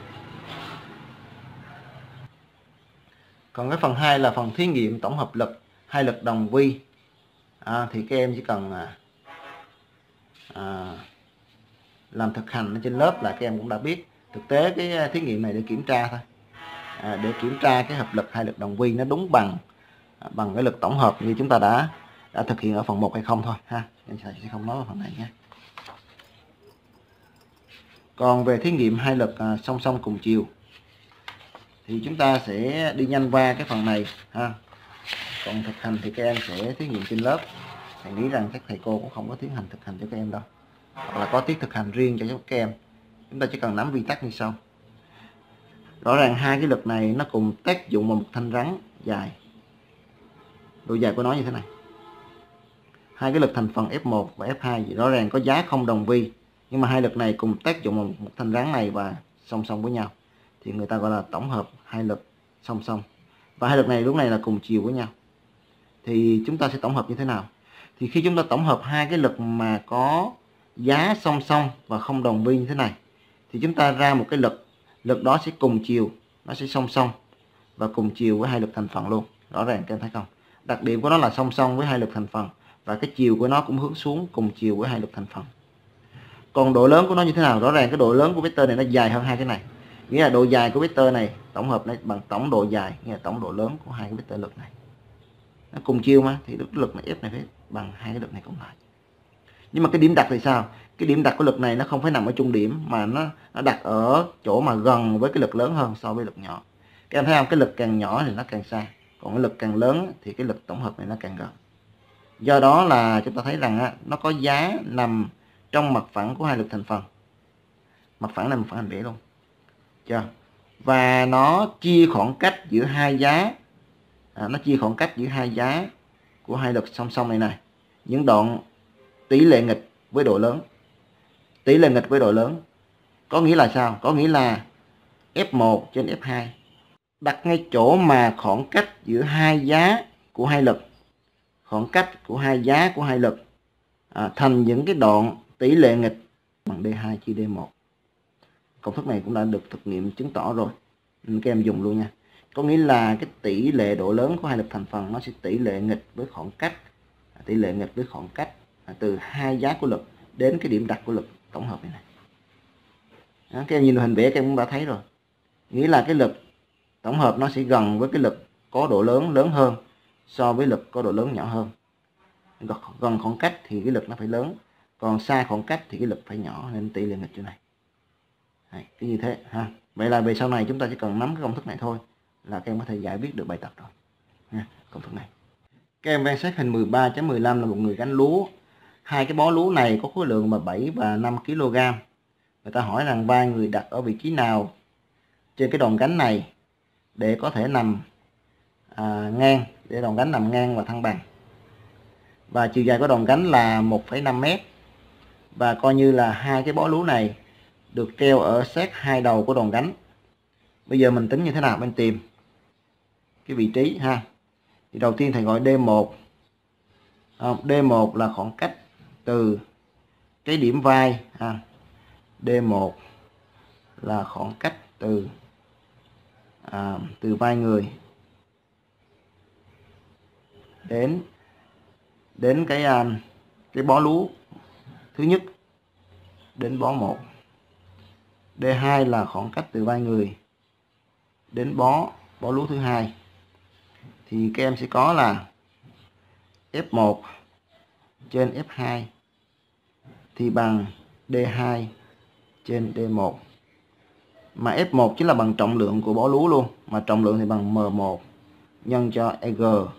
[SPEAKER 1] Còn cái phần hai là phần thí nghiệm tổng hợp lực hai lực đồng vi, à, thì các em chỉ cần à, à, làm thực hành ở trên lớp là các em cũng đã biết. Thực tế cái thí nghiệm này để kiểm tra thôi, à, để kiểm tra cái hợp lực hai lực đồng vi nó đúng bằng à, bằng cái lực tổng hợp như chúng ta đã đã thực hiện ở phần một hay không thôi ha. Em sẽ không nói ở phần này nhé. Còn về thí nghiệm hai lực à, song song cùng chiều thì chúng ta sẽ đi nhanh qua cái phần này ha. Còn thực hành thì các em sẽ thí nghiệm trên lớp. Thầy nghĩ rằng các thầy cô cũng không có tiến hành thực hành cho các em đâu, hoặc là có tiết thực hành riêng cho các em. Chúng ta chỉ cần nắm quy tắc như sau. Rõ ràng hai cái lực này nó cùng tác dụng vào một thanh rắn dài, độ dài của nó như thế này. Hai cái lực thành phần F một và F hai rõ ràng có giá không đồng vi, nhưng mà hai lực này cùng tác dụng vào một thanh rắn này và song song với nhau, thì người ta gọi là tổng hợp hai lực song song. Và hai lực này lúc này là cùng chiều với nhau. Thì chúng ta sẽ tổng hợp như thế nào? Thì khi chúng ta tổng hợp hai cái lực mà có giá song song và không đồng vi như thế này, thì chúng ta ra một cái lực, lực đó sẽ cùng chiều, nó sẽ song song và cùng chiều với hai lực thành phần luôn. Rõ ràng các em thấy không? Đặc điểm của nó là song song với hai lực thành phần, và cái chiều của nó cũng hướng xuống cùng chiều với hai lực thành phần. Còn độ lớn của nó như thế nào? Rõ ràng cái độ lớn của vectơ này nó dài hơn hai cái này, nghĩa là độ dài của vectơ này tổng hợp này bằng tổng độ dài, nghĩa là tổng độ lớn của hai cái vectơ lực này. Nó cùng chiều mà, thì lực lực này F này phải bằng hai cái lực này cộng lại. Nhưng mà cái điểm đặt thì sao? Cái điểm đặt của lực này nó không phải nằm ở trung điểm, mà nó nó đặt ở chỗ mà gần với cái lực lớn hơn so với lực nhỏ. Các em thấy không? Cái lực càng nhỏ thì nó càng xa, còn cái lực càng lớn thì cái lực tổng hợp này nó càng gần. Do đó là chúng ta thấy rằng á, nó có giá nằm trong mặt phẳng của hai lực thành phần. Mặt phẳng là mặt phẳng hình vẽ luôn. Chưa? Và nó chia khoảng cách giữa hai giá, à, nó chia khoảng cách giữa hai giá của hai lực song song này này, những đoạn tỷ lệ nghịch với độ lớn. Tỷ lệ nghịch với độ lớn có nghĩa là sao? Có nghĩa là F một trên F hai đặt ngay chỗ mà khoảng cách giữa hai giá của hai lực, khoảng cách của hai giá của hai lực à, thành những cái đoạn tỷ lệ nghịch bằng D hai chia D một. Công thức này cũng đã được thực nghiệm chứng tỏ rồi, nên các em dùng luôn nha. Có nghĩa là cái tỷ lệ độ lớn của hai lực thành phần nó sẽ tỷ lệ nghịch với khoảng cách, tỷ lệ nghịch với khoảng cách từ hai giá của lực đến cái điểm đặt của lực tổng hợp này, này. Đó, các em nhìn hình vẽ các em cũng đã thấy rồi, nghĩa là cái lực tổng hợp nó sẽ gần với cái lực có độ lớn lớn hơn so với lực có độ lớn nhỏ hơn. Gần khoảng cách thì cái lực nó phải lớn, còn xa khoảng cách thì cái lực phải nhỏ, nên tỷ lệ nghịch chỗ này. Đấy, cái như thế ha. Vậy là về sau này chúng ta chỉ cần nắm cái công thức này thôi là các em có thể giải quyết được bài tập rồi nha. Công thức này. Các em quan sát hình mười ba chấm mười lăm là một người gánh lúa. Hai cái bó lúa này có khối lượng là bảy và năm ki lô gam. Người ta hỏi rằng ba người đặt ở vị trí nào trên cái đòn gánh này để có thể nằm à, ngang, để đòn gánh nằm ngang và thăng bằng. và chiều dài của đòn gánh là một phẩy năm mét, và coi như là hai cái bó lúa này được treo ở sát hai đầu của đòn gánh. Bây giờ mình tính như thế nào? Mình tìm cái vị trí ha. Thì đầu tiên thầy gọi D một. D một là khoảng cách từ cái điểm vai ha. D một là khoảng cách từ à, từ vai người đến đến cái à, cái bó lúa thứ nhất đến bó một. D hai là khoảng cách từ vai người đến bó bó lúa thứ hai. Thì các em sẽ có là F một trên F hai thì bằng D hai trên D một. Mà F một chính là bằng trọng lượng của bó lúa luôn, mà trọng lượng thì bằng M một nhân cho G.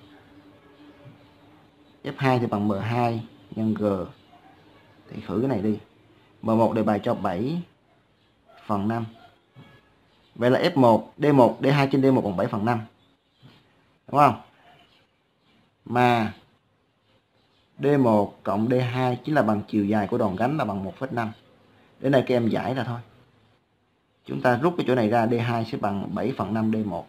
[SPEAKER 1] F hai thì bằng M hai nhân G. Thì thử cái này đi. M một đề bài cho bảy phần năm. Vậy là F một, D một, D hai trên D một bằng bảy phần năm. Đúng không? Mà D một cộng D hai chính là bằng chiều dài của đòn gánh là bằng một phẩy năm. Đến đây các em giải ra thôi. Chúng ta rút cái chỗ này ra, D hai sẽ bằng bảy phần năm D một.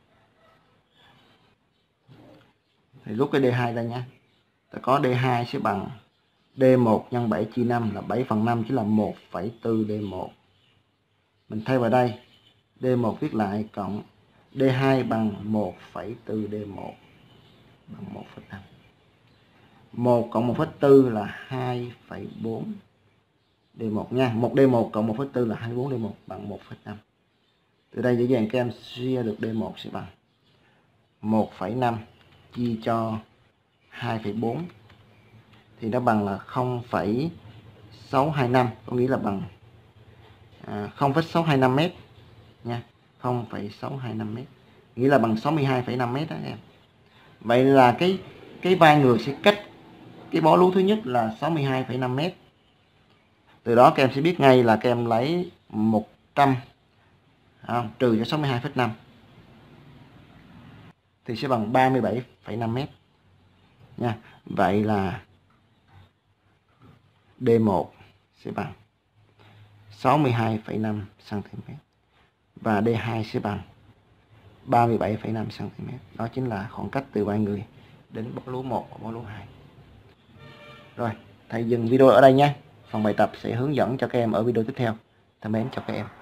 [SPEAKER 1] Thì rút cái D hai ra nha. Ta có D hai sẽ bằng D một nhân bảy chia năm là bảy phần năm, chính là một phẩy bốn D một. Mình thay vào đây, D một viết lại cộng D hai bằng một phẩy bốn D một bằng một phẩy năm. một cộng một phẩy bốn là hai phẩy bốn D một nha. một D một cộng một phẩy bốn là hai mươi bốn D một bằng một phẩy năm. Từ đây dễ dàng các em suy ra được D một sẽ bằng một phẩy năm chia cho hai phẩy bốn thì nó bằng là không phẩy sáu hai năm, có nghĩa là bằng à, không phẩy sáu hai năm mét nha. không phẩy sáu hai năm mét, nghĩa là bằng sáu mươi hai phẩy năm mét đó em. Vậy là cái cái vai người sẽ cách cái bó lúa thứ nhất là sáu mươi hai phẩy năm mét. Từ đó các em sẽ biết ngay là các em lấy một trăm à, trừ cho sáu mươi hai phẩy năm thì sẽ bằng ba mươi bảy phẩy năm mét nha. Vậy là D một sẽ bằng sáu mươi hai phẩy năm xăng-ti-mét và D hai sẽ bằng ba mươi bảy phẩy năm xăng-ti-mét. Đó chính là khoảng cách từ vai người đến bó lúa một và bó lúa hai. Rồi, thầy dừng video ở đây nhé. Phần bài tập sẽ hướng dẫn cho các em ở video tiếp theo. Thân mến chào các em.